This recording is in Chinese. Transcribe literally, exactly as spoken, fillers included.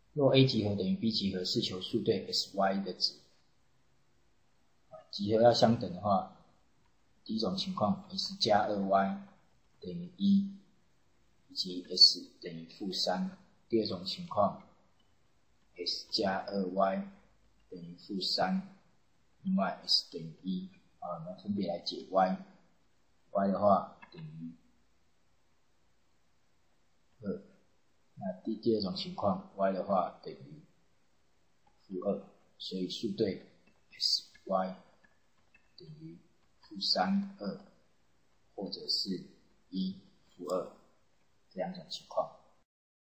若 A 集合等于 B 集合，是求数对 sy 的值。集合要相等的话，第一种情况 s 加 二 y 等于一，以及 s 等于负三。第二种情况 s 加 二 y 等于负三，另外 s 等于一。啊，我们分别来解 y。y 的话等于二。那第第二种情况 y 的话等于负二，所以数对 sy 等于负三二，或者是一负二这两种情况。